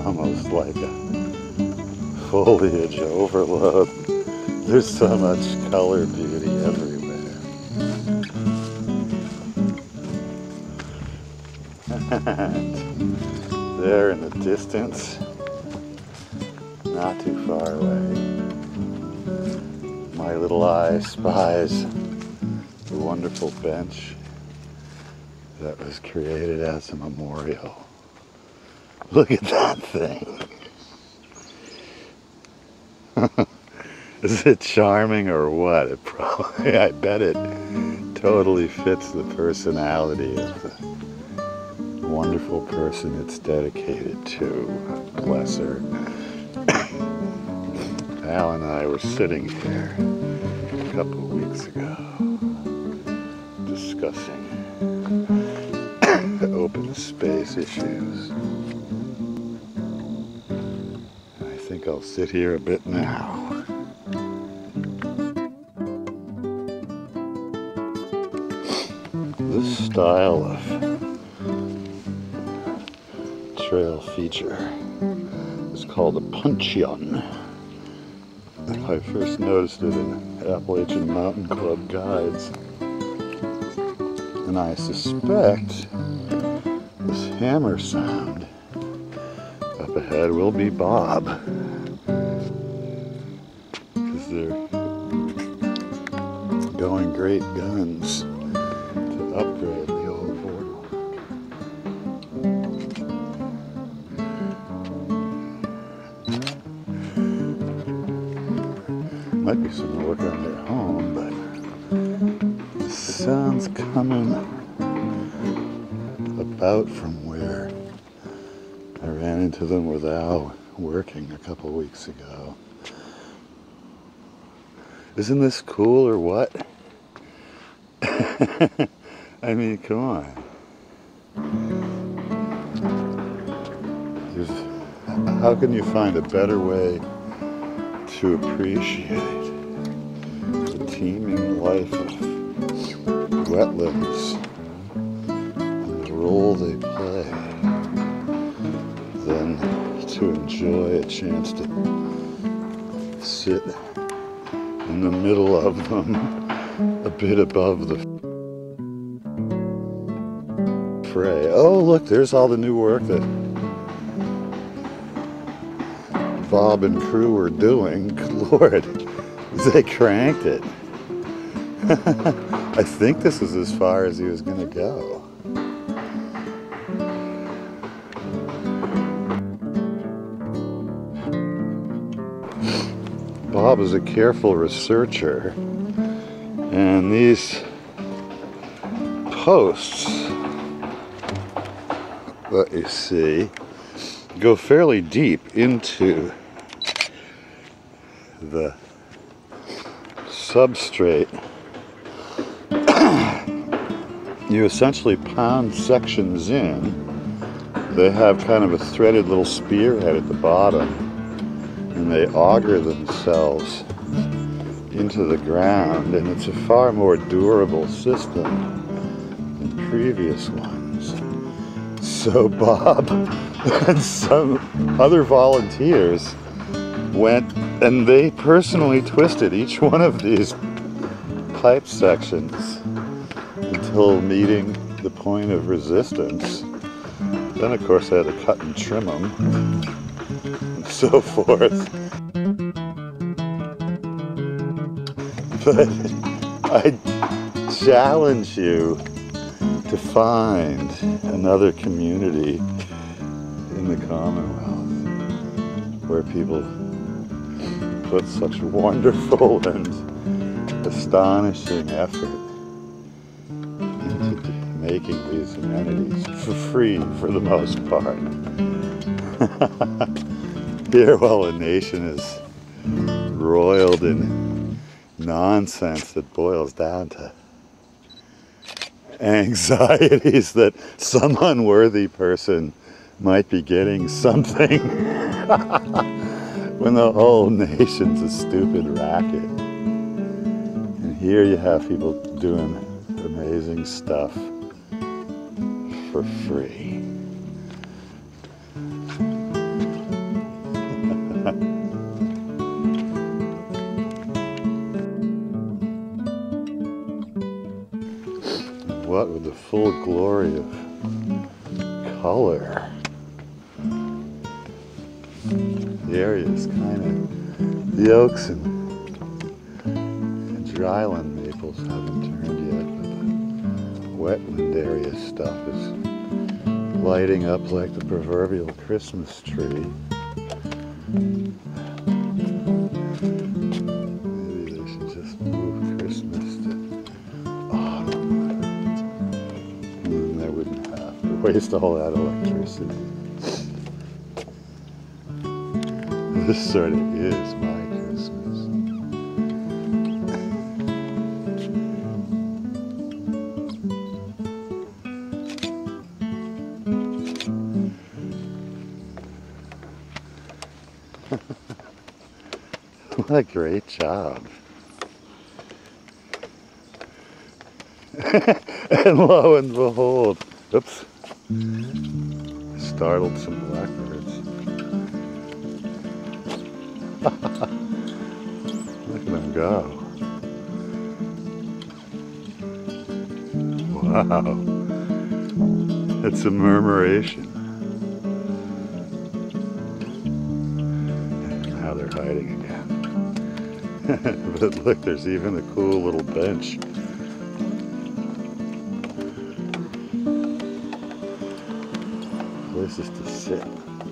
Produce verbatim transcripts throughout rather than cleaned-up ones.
almost like a foliage overload. There's so much color beauty everywhere. And there in the distance, not too far away, my little eye spies the wonderful bench that was created as a memorial. Look at that thing. Is it charming or what? It probably, I bet it totally fits the personality of the wonderful person it's dedicated to. Bless her. Al and I were sitting here a couple of weeks ago discussing open space issues. I think I'll sit here a bit now. This style of trail feature is called a puncheon. I first noticed it in Appalachian Mountain Club guides, and I suspect this hammer sound up ahead will be Bob, because they're going great guns to upgrade the old boardwalk. Might be some work on their home, but the sound's coming about from where I ran into them with Al working a couple weeks ago. Isn't this cool or what? I mean, come on. There's, how can you find a better way to appreciate the teeming life of wetlands and the role they play than to enjoy a chance to sit in the middle of them, a bit above the fray. Oh, look, there's all the new work that Bob and crew were doing. Good Lord, they cranked it. I think this is as far as he was going to go. Bob is a careful researcher, and these posts that you see go fairly deep into the substrate. You essentially pound sections in. They have kind of a threaded little spearhead at the bottom, and they auger themselves into the ground, and it's a far more durable system than previous ones. So Bob and some other volunteers went and they personally twisted each one of these pipe sections until meeting the point of resistance. Then of course they had to cut and trim them and so forth. But I challenge you to find another community in the Commonwealth where people put such wonderful and astonishing effort into making these amenities for free for the most part. Here, while a nation is roiled in nonsense that boils down to anxieties that some unworthy person might be getting something when the whole nation's a stupid racket. And here you have people doing amazing stuff for free. the full glory of color. The area is kind of, the oaks and, and dryland maples haven't turned yet, but the wetland area stuff is lighting up like the proverbial Christmas tree. Maybe they should just move Christmas to autumn. And then they wouldn't have to waste all that electricity. This sort of is my Christmas. What a great job. And lo and behold, oops, startled some blackbirds. Look at them go. Wow. It's a murmuration. Now they're hiding again. But look, there's even a cool little bench. Places to sit.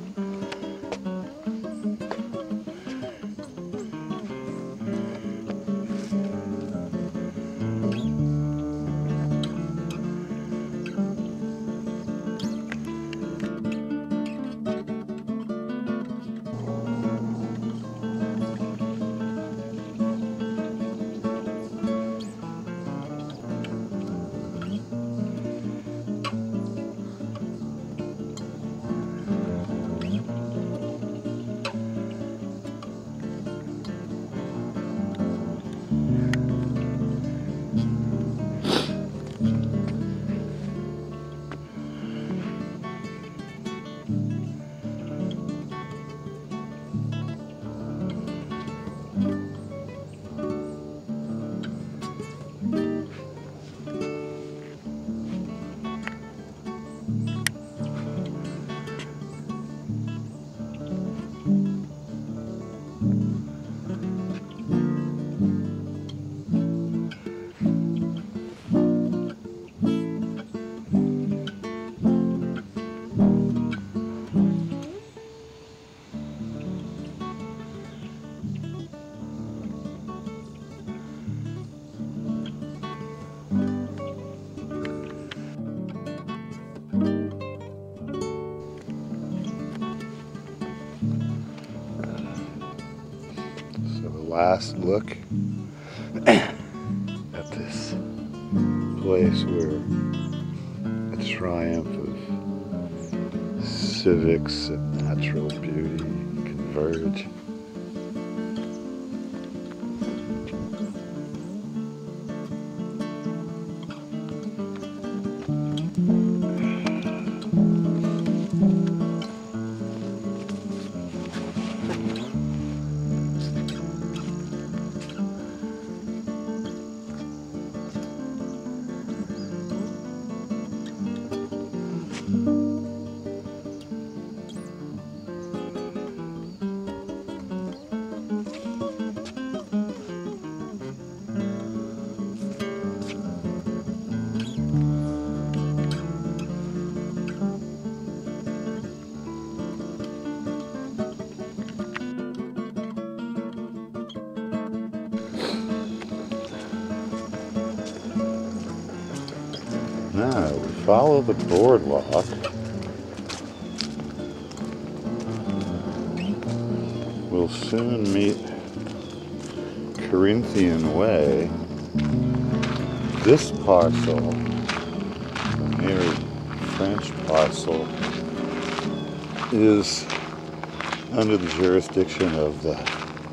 Last look at this place where a triumph of civics and natural beauty converge. Now we follow the boardwalk. We'll soon meet Corinthian Way. This parcel, the near French parcel, is under the jurisdiction of the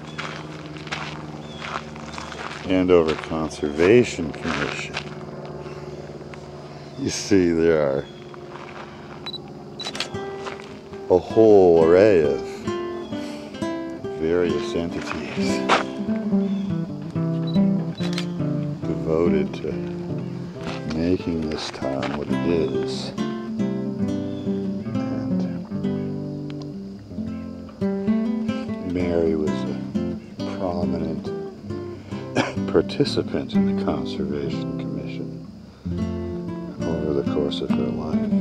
Andover Conservation Commission. You see, there are a whole array of various entities devoted to making this town what it is. And Mary was a prominent participant in the Conservation Commission over the course of her life.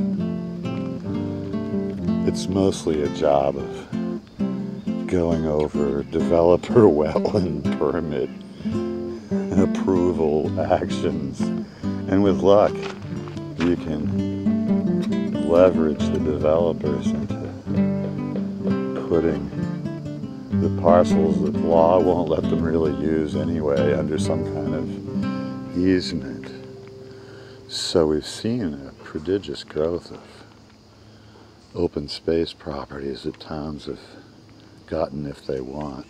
It's mostly a job of going over developer wetland permit approval actions, and with luck you can leverage the developers into putting the parcels that law won't let them really use anyway under some kind of easement. So we've seen a prodigious growth of open space properties that towns have gotten if they want.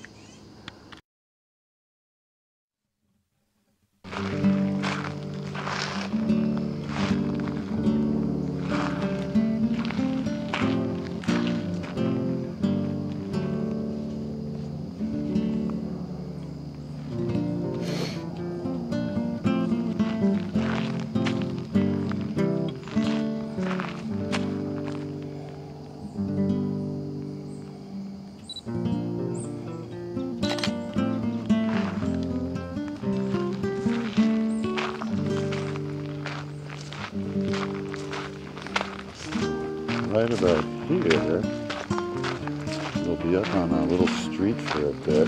Right about here, we'll be up on a little street for a bit.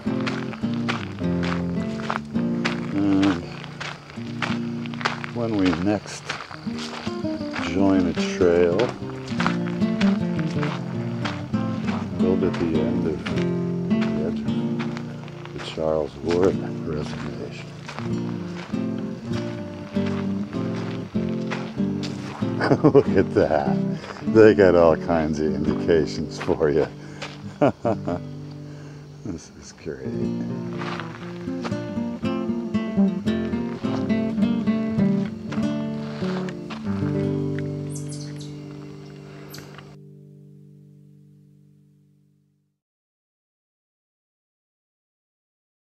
And when we next join a trail, we'll be at the end of the edge of the Charles Ward Reservation. Look at that. They got all kinds of indications for you. This is great.